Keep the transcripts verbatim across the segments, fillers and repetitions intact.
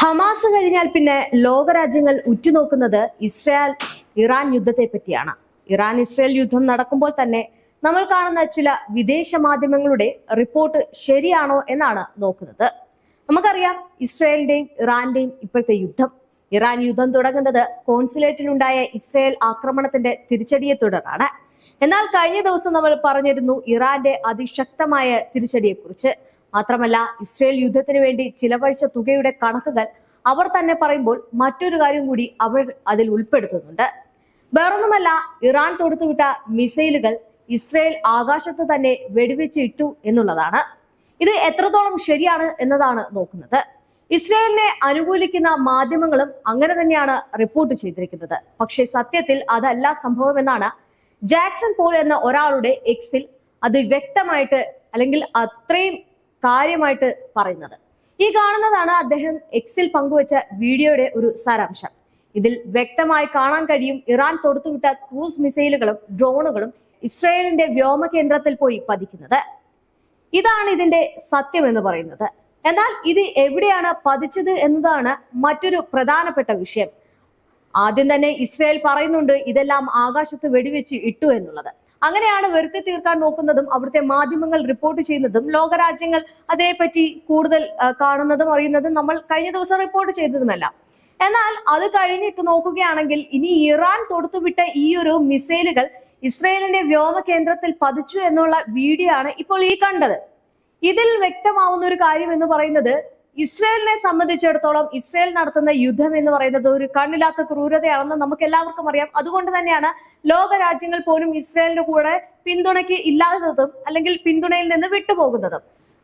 Hamas കഴിഞ്ഞാൽ പിന്നെ ലോകരാജ്യങ്ങൾ ഉറ്റുനോക്കുന്നത് ഇസ്രായേൽ ഇറാൻ യുദ്ധത്തെ പറ്റിയാണ്. ഇറാൻ ഇസ്രായേൽ യുദ്ധം നടക്കുമ്പോൾ തന്നെ നമ്മൾ കാണുന്ന ചില വിദേശ മാധ്യമങ്ങളുടെ റിപ്പോർട്ട് ശരിയാണോ എന്നാണ് നോക്കുന്നത്. നമുക്കറിയാം ഇസ്രായേലിന്റെയും ഇറാന്റെയും ഇപ്പോഴത്തെ യുദ്ധം. ഇറാൻ യുദ്ധം തുടങ്ങുന്നത് കോൺസുലേറ്റിലുണ്ടായ ഇസ്രായേൽ ആക്രമണത്തിന്റെ തിരിച്ചടിയെ തുടർന്നാണ്. എന്നാൽ കഴിഞ്ഞ ദിവസം നമ്മൾ പറഞ്ഞിരുന്നു ഇറാന്റെ അതിശക്തമായ തിരിച്ചടിയെക്കുറിച്ച്. മാത്രമല്ല ഇസ്രായേൽ യുദ്ധത്തിന് വേണ്ടി ചിലവഴിച്ച തുകയുടെ കണക്കുകൾ അവർ തന്നെ പറയുമ്പോൾ മറ്റൊരു കാര്യം കൂടി അവർ അതിൽ ഉൾപ്പെടുത്തുന്നുണ്ട്. വേറൊന്നുമല്ല, ഇറാൻ തൊടുത്തുവിട്ട മിസൈലുകൾ ഇസ്രായേൽ ആകാശത്ത് തന്നെ വെടിവെച്ച് ഇട്ടു എന്നുള്ളതാണ്. ഇത് എത്രത്തോളം ശരിയാണ് എന്നതാണ് നോക്കുന്നത്. ഇസ്രായേലിനെ അനുകൂലിക്കുന്ന മാധ്യമങ്ങളും അങ്ങനെ തന്നെയാണ് റിപ്പോർട്ട് ചെയ്തിരിക്കുന്നത്. പക്ഷേ സത്യത്തിൽ അതല്ല സംഭവമെന്നാണ് ജാക്സൺ പോൾ എന്ന ഒരാളുടെ എക്സിൽ അത് വ്യക്തമായിട്ട് അല്ലെങ്കിൽ അത്രയും കാര്യമായിട്ട് പറയുന്നത്. ഈ കാണുന്നതാണ് അദ്ദേഹം എക്സിൽ പങ്കുവച്ച വീഡിയോയുടെ ഒരു സാരാംശം. ഇതിൽ വ്യക്തമായി കാണാൻ കഴിയും ഇറാൻ തൊടുത്തുവിട്ട ക്രൂസ് മിസൈലുകളും ഡ്രോണുകളും ഇസ്രായേലിന്റെ വ്യോമ കേന്ദ്രത്തിൽ പോയി പതിക്കുന്നത്. ഇതാണ് ഇതിന്റെ സത്യം എന്ന് പറയുന്നത്. എന്നാൽ ഇത് എവിടെയാണ് പതിച്ചത് എന്നതാണ് മറ്റൊരു പ്രധാനപ്പെട്ട വിഷയം. ആദ്യം തന്നെ ഇസ്രായേൽ പറയുന്നുണ്ട് ഇതെല്ലാം ആകാശത്ത് വെടിവെച്ച് ഇട്ടു എന്നുള്ളത്. അങ്ങനെയാണ് വരുത്തി തീർക്കാൻ നോക്കുന്നതും അവിടുത്തെ മാധ്യമങ്ങൾ റിപ്പോർട്ട് ചെയ്യുന്നതും ലോകരാജ്യങ്ങൾ അതേപറ്റി കൂടുതൽ കാണുന്നതും അറിയുന്നതും നമ്മൾ കഴിഞ്ഞ ദിവസം റിപ്പോർട്ട് ചെയ്തതുമല്ല. എന്നാൽ അത് കഴിഞ്ഞിട്ട് നോക്കുകയാണെങ്കിൽ ഇനി ഇറാൻ തൊടുത്തുവിട്ട ഈ ഒരു മിസൈലുകൾ ഇസ്രായേലിന്റെ വ്യോമ കേന്ദ്രത്തിൽ പതിച്ചു എന്നുള്ള വീഡിയോ ആണ് ഇപ്പോൾ ഈ കണ്ടത്. ഇതിൽ വ്യക്തമാവുന്ന ഒരു കാര്യം എന്ന് പറയുന്നത് ഇസ്രായേലിനെ സംബന്ധിച്ചിടത്തോളം ഇസ്രായേൽ നടത്തുന്ന യുദ്ധം എന്ന് പറയുന്നത് ഒരു കണ്ണില്ലാത്ത ക്രൂരതയാണെന്ന് നമുക്ക് എല്ലാവർക്കും അറിയാം. അതുകൊണ്ട് തന്നെയാണ് ലോകരാജ്യങ്ങൾ പോലും ഇസ്രായേലിന്റെ കൂടെ പിന്തുണയ്ക്ക് ഇല്ലാത്തതും അല്ലെങ്കിൽ പിന്തുണയിൽ നിന്ന് വിട്ടുപോകുന്നതും.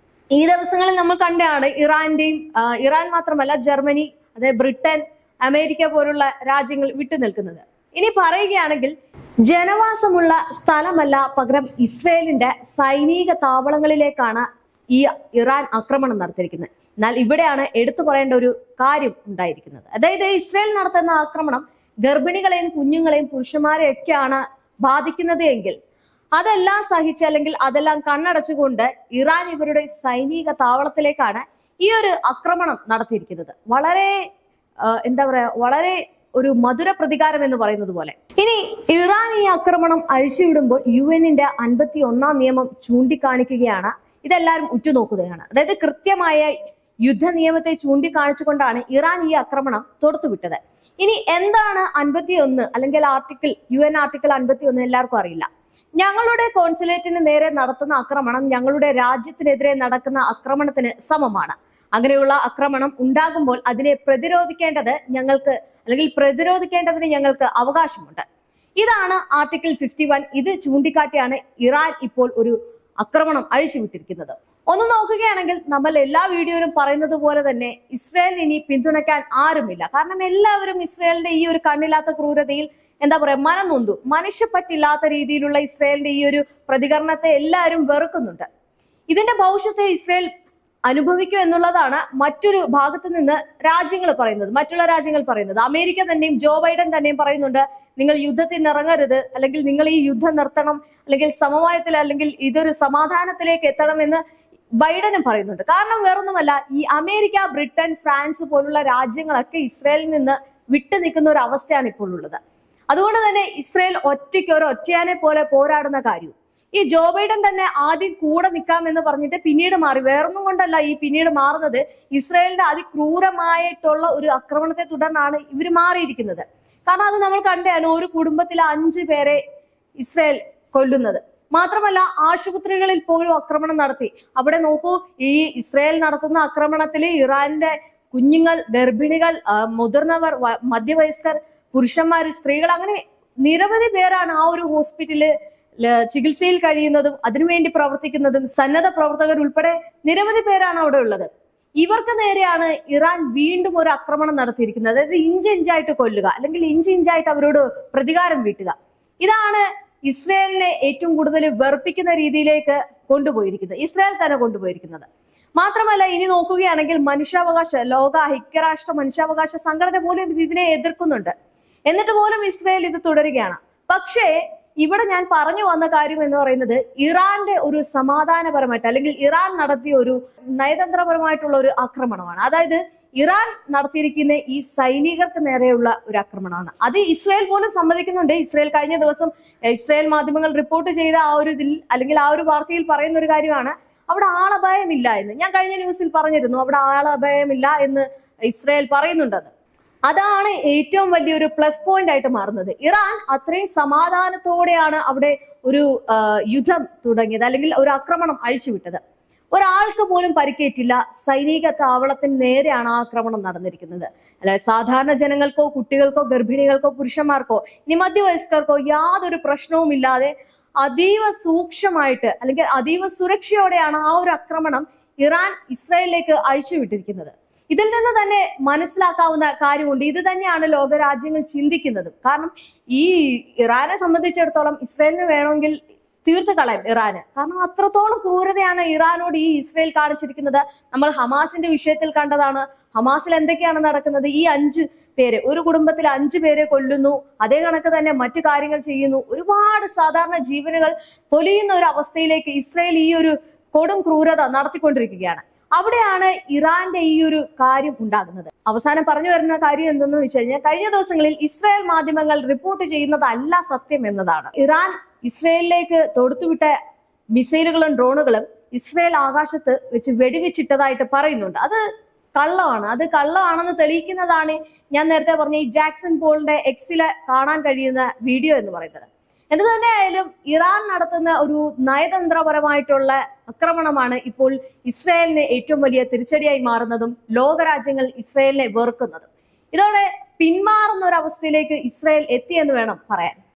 ഈ ദിവസങ്ങളിൽ നമ്മൾ കണ്ടാണ് ഇറാന്റെയും ഇറാൻ മാത്രമല്ല ജർമ്മനി, അതായത് ബ്രിട്ടൻ, അമേരിക്ക പോലുള്ള രാജ്യങ്ങൾ വിട്ടുനിൽക്കുന്നത്. ഇനി പറയുകയാണെങ്കിൽ ജനവാസമുള്ള സ്ഥലമല്ല, പകരം ഇസ്രായേലിന്റെ സൈനിക താവളങ്ങളിലേക്കാണ് ഈ ഇറാൻ ആക്രമണം നടത്തിയിരിക്കുന്നത്. എന്നാൽ ഇവിടെയാണ് എടുത്തു പറയേണ്ട ഒരു കാര്യം ഉണ്ടായിരിക്കുന്നത്. അതായത് ഇസ്രായേൽ നടത്തുന്ന ആക്രമണം ഗർഭിണികളെയും കുഞ്ഞുങ്ങളെയും പുരുഷന്മാരെയും ഒക്കെയാണ് ബാധിക്കുന്നത് എങ്കിൽ അതെല്ലാം സഹിച്ച് അല്ലെങ്കിൽ അതെല്ലാം കണ്ണടച്ചുകൊണ്ട് ഇറാൻ ഇവരുടെ സൈനിക താവളത്തിലേക്കാണ് ഈ ഒരു ആക്രമണം നടത്തിയിരിക്കുന്നത്. വളരെ എന്താ പറയാ വളരെ ഒരു മധുര പ്രതികാരം എന്ന് പറയുന്നത് പോലെ. ഇനി ഇറാൻ ഈ ആക്രമണം അഴിച്ചുവിടുമ്പോൾ യു എന്നിന്റെ അൻപത്തി ഒന്നാം നിയമം ചൂണ്ടിക്കാണിക്കുകയാണ്. ഇതെല്ലാവരും ഉറ്റുനോക്കുകയാണ്. അതായത് കൃത്യമായ യുദ്ധ നിയമത്തെ ചൂണ്ടിക്കാണിച്ചുകൊണ്ടാണ് ഇറാൻ ഈ ആക്രമണം തൊടുത്തുവിട്ടത്. ഇനി എന്താണ് അൻപത്തി ഒന്ന് അല്ലെങ്കിൽ ആർട്ടിക്കിൾ യു എൻ ആർട്ടിക്കിൾ അൻപത്തി ഒന്ന് എല്ലാവർക്കും അറിയില്ല. ഞങ്ങളുടെ കോൺസുലേറ്റിന് നേരെ നടത്തുന്ന ആക്രമണം ഞങ്ങളുടെ രാജ്യത്തിനെതിരെ നടക്കുന്ന ആക്രമണത്തിന് സമമാണ്. അങ്ങനെയുള്ള ആക്രമണം ഉണ്ടാകുമ്പോൾ അതിനെ പ്രതിരോധിക്കേണ്ടത് ഞങ്ങൾക്ക് അല്ലെങ്കിൽ പ്രതിരോധിക്കേണ്ടതിന് ഞങ്ങൾക്ക് അവകാശമുണ്ട്. ഇതാണ് ആർട്ടിക്കിൾ ഫിഫ്റ്റി വൺ. ഇത് ചൂണ്ടിക്കാട്ടിയാണ് ഇറാൻ ഇപ്പോൾ ഒരു ആക്രമണം അഴിച്ചുവിട്ടിരിക്കുന്നത്. ഒന്ന് നോക്കുകയാണെങ്കിൽ നമ്മൾ എല്ലാ വീഡിയോയിലും പറയുന്നത് പോലെ തന്നെ ഇസ്രായേൽ ഇനി പിന്തുണയ്ക്കാൻ ആരുമില്ല. കാരണം എല്ലാവരും ഇസ്രായേലിന്റെ ഈ ഒരു കണ്ണില്ലാത്ത ക്രൂരതയിൽ എന്താ പറയാ മനം നൊന്തു. മനുഷ്യപ്പറ്റില്ലാത്ത രീതിയിലുള്ള ഇസ്രായേലിന്റെ ഈ ഒരു പ്രതികരണത്തെ എല്ലാവരും വെറുക്കുന്നുണ്ട്. ഇതിന്റെ ഭവിഷ്യത്തെ ഇസ്രായേൽ അനുഭവിക്കും എന്നുള്ളതാണ് മറ്റൊരു ഭാഗത്ത് നിന്ന് രാജ്യങ്ങൾ പറയുന്നത്, മറ്റുള്ള രാജ്യങ്ങൾ പറയുന്നത്. അമേരിക്ക തന്നെയും ജോ ബൈഡൻ തന്നെയും പറയുന്നുണ്ട് നിങ്ങൾ യുദ്ധത്തിന് ഇറങ്ങരുത്, അല്ലെങ്കിൽ നിങ്ങൾ ഈ യുദ്ധം നിർത്തണം, അല്ലെങ്കിൽ സമവായത്തിൽ അല്ലെങ്കിൽ ഇതൊരു സമാധാനത്തിലേക്ക് എത്തണമെന്ന് ബൈഡനും പറയുന്നുണ്ട്. കാരണം വേറൊന്നുമല്ല, ഈ അമേരിക്ക, ബ്രിട്ടൻ, ഫ്രാൻസ് പോലുള്ള രാജ്യങ്ങളൊക്കെ ഇസ്രായേലിൽ നിന്ന് വിട്ടു നിൽക്കുന്ന ഒരു അവസ്ഥയാണ് ഇപ്പോൾ ഉള്ളത്. അതുകൊണ്ട് തന്നെ ഇസ്രായേൽ ഒറ്റയ്ക്ക് ഒരു ഒറ്റയാനെ പോലെ പോരാടുന്ന കാര്യം ഈ ജോ ബൈഡൻ തന്നെ ആദ്യം കൂടെ നിൽക്കാം എന്ന് പറഞ്ഞിട്ട് പിന്നീട് മാറി. വേറൊന്നും കൊണ്ടല്ല ഈ പിന്നീട് മാറുന്നത്, ഇസ്രായേലിന്റെ അതിക്രൂരമായിട്ടുള്ള ഒരു ആക്രമണത്തെ തുടർന്നാണ് ഇവർ മാറിയിരിക്കുന്നത്. കാരണം അത് നമ്മൾ കണ്ടാണ്, ഒരു കുടുംബത്തിലെ അഞ്ചു പേരെ ഇസ്രായേൽ കൊല്ലുന്നത്. മാത്രമല്ല ആശുപത്രികളിൽ പോലും ആക്രമണം നടത്തി. അവിടെ നോക്കൂ, ഈ ഇസ്രായേൽ നടത്തുന്ന ആക്രമണത്തിൽ ഇറാന്റെ കുഞ്ഞുങ്ങൾ, ഗർഭിണികൾ, മുതിർന്നവർ, മധ്യവയസ്കർ, പുരുഷന്മാർ, സ്ത്രീകൾ, അങ്ങനെ നിരവധി പേരാണ് ആ ഒരു ഹോസ്പിറ്റലിൽ ചികിത്സയിൽ കഴിയുന്നതും അതിനുവേണ്ടി പ്രവർത്തിക്കുന്നതും. സന്നദ്ധ പ്രവർത്തകർ ഉൾപ്പെടെ നിരവധി പേരാണ് അവിടെ ഉള്ളത്. ഇവർക്ക് നേരെയാണ് ഇറാൻ വീണ്ടും ഒരു ആക്രമണം നടത്തിയിരിക്കുന്നത്. അതായത് ഇഞ്ച് ഇഞ്ചായിട്ട് കൊല്ലുക, അല്ലെങ്കിൽ ഇഞ്ച് ഇഞ്ചായിട്ട് അവരോട് പ്രതികാരം വീട്ടുക. ഇതാണ് ഇസ്രായേലിനെ ഏറ്റവും കൂടുതൽ വെറുപ്പിക്കുന്ന രീതിയിലേക്ക് കൊണ്ടുപോയിരിക്കുന്നത്, ഇസ്രായേൽ തന്നെ കൊണ്ടുപോയിരിക്കുന്നത്. മാത്രമല്ല ഇനി നോക്കുകയാണെങ്കിൽ മനുഷ്യാവകാശ ലോക ഐക്യരാഷ്ട്ര മനുഷ്യാവകാശ സംഘടന പോലും ഇതിനെ എതിർക്കുന്നുണ്ട്. എന്നിട്ട് പോലും ഇസ്രായേൽ ഇത് തുടരുകയാണ്. പക്ഷേ ഇവിടെ ഞാൻ പറഞ്ഞു വന്ന കാര്യം എന്ന് പറയുന്നത് ഇറാന്റെ ഒരു സമാധാനപരമായിട്ട് അല്ലെങ്കിൽ ഇറാൻ നടത്തിയ ഒരു നയതന്ത്രപരമായിട്ടുള്ള ഒരു ആക്രമണമാണ്. അതായത് ഇറാൻ നടത്തിയിരിക്കുന്ന ഈ സൈനികർക്ക് നേരെയുള്ള ഒരു ആക്രമണമാണ്. അത് ഇസ്രായേൽ പോലും സമ്മതിക്കുന്നുണ്ട്. ഇസ്രായേൽ കഴിഞ്ഞ ദിവസം ഇസ്രായേൽ മാധ്യമങ്ങൾ റിപ്പോർട്ട് ചെയ്ത ആ ഒരു ഇതിൽ അല്ലെങ്കിൽ ആ ഒരു വാർത്തയിൽ പറയുന്ന ഒരു കാര്യമാണ് അവിടെ ആളപായമില്ല എന്ന്. ഞാൻ കഴിഞ്ഞ ന്യൂസിൽ പറഞ്ഞിരുന്നു അവിടെ ആളപായമില്ല എന്ന് ഇസ്രായേൽ പറയുന്നുണ്ടെന്ന്. അതാണ് ഏറ്റവും വലിയൊരു പ്ലസ് പോയിന്റ് ആയിട്ട് മാറുന്നത്. ഇറാൻ അത്രയും സമാധാനത്തോടെയാണ് അവിടെ ഒരു യുദ്ധം തുടങ്ങിയത് അല്ലെങ്കിൽ ഒരു ആക്രമണം അഴിച്ചുവിട്ടത്. ഒരാൾക്ക് പോലും പരിക്കേറ്റില്ല. സൈനിക താവളത്തിന് നേരെയാണ് ആക്രമണം നടന്നിരിക്കുന്നത്. അല്ലെ, സാധാരണ ജനങ്ങൾക്കോ കുട്ടികൾക്കോ ഗർഭിണികൾക്കോ പുരുഷന്മാർക്കോ ഇനി മധ്യവയസ്കർക്കോ യാതൊരു പ്രശ്നവും ഇല്ലാതെ അതീവ സൂക്ഷ്മമായിട്ട് അല്ലെങ്കിൽ അതീവ സുരക്ഷയോടെയാണ് ആ ഒരു ആക്രമണം ഇറാൻ ഇസ്രായേലിലേക്ക് അഴിച്ചുവിട്ടിരിക്കുന്നത്. ഇതിൽ നിന്ന് തന്നെ മനസ്സിലാക്കാവുന്ന കാര്യമുണ്ട്. ഇത് തന്നെയാണ് ലോകരാജ്യങ്ങൾ ചിന്തിക്കുന്നതും. കാരണം ഈ ഇറാനെ സംബന്ധിച്ചിടത്തോളം ഇസ്രായേലിന് വേണമെങ്കിൽ തീർത്ത് കളയും ഇറാന്. കാരണം അത്രത്തോളം ക്രൂരതയാണ് ഇറാനോട് ഈ ഇസ്രായേൽ കാണിച്ചിരിക്കുന്നത്. നമ്മൾ ഹമാസിന്റെ വിഷയത്തിൽ കണ്ടതാണ്. ഹമാസിൽ എന്തൊക്കെയാണ് നടക്കുന്നത്? ഈ അഞ്ച് പേര്, ഒരു കുടുംബത്തിൽ അഞ്ചു പേരെ കൊല്ലുന്നു. അതേ കണക്ക് തന്നെ മറ്റു കാര്യങ്ങൾ ചെയ്യുന്നു. ഒരുപാട് സാധാരണ ജീവനുകൾ പൊലിയുന്ന ഒരു അവസ്ഥയിലേക്ക് ഇസ്രായേൽ ഈ ഒരു കൊടും ക്രൂരത നടത്തിക്കൊണ്ടിരിക്കുകയാണ്. അവിടെയാണ് ഇറാന്റെ ഈ ഒരു കാര്യം ഉണ്ടാകുന്നത്. അവസാനം പറഞ്ഞു വരുന്ന കാര്യം എന്തെന്ന് വെച്ച് കഴിഞ്ഞാൽ കഴിഞ്ഞ ദിവസങ്ങളിൽ ഇസ്രായേൽ മാധ്യമങ്ങൾ റിപ്പോർട്ട് ചെയ്യുന്നതല്ല സത്യം എന്നതാണ്. ഇറാൻ ഇസ്രായേലിലേക്ക് തൊടുത്തുവിട്ട മിസൈലുകളും ഡ്രോണുകളും ഇസ്രായേൽ ആകാശത്ത് വെച്ച് വെടിവെച്ചിട്ടതായിട്ട് പറയുന്നുണ്ട്. അത് കള്ളമാണ്. അത് കള്ളമാണെന്ന് തെളിയിക്കുന്നതാണ് ഞാൻ നേരത്തെ പറഞ്ഞ ഈ ജാക്സൺ പോളിന്റെ എക്സിലെ കാണാൻ കഴിയുന്ന വീഡിയോ എന്ന് പറയുന്നത്. എന്ത് തന്നെയായാലും ഇറാൻ നടത്തുന്ന ഒരു നയതന്ത്രപരമായിട്ടുള്ള ആക്രമണമാണ് ഇപ്പോൾ ഇസ്രായേലിന് ഏറ്റവും വലിയ തിരിച്ചടിയായി മാറുന്നതും ലോകരാജ്യങ്ങൾ ഇസ്രായേലിനെ വെറുക്കുന്നതും. ഇതോടെ പിന്മാറുന്ന ഒരു അവസ്ഥയിലേക്ക് ഇസ്രായേൽ എത്തിയെന്ന് വേണം പറയാൻ.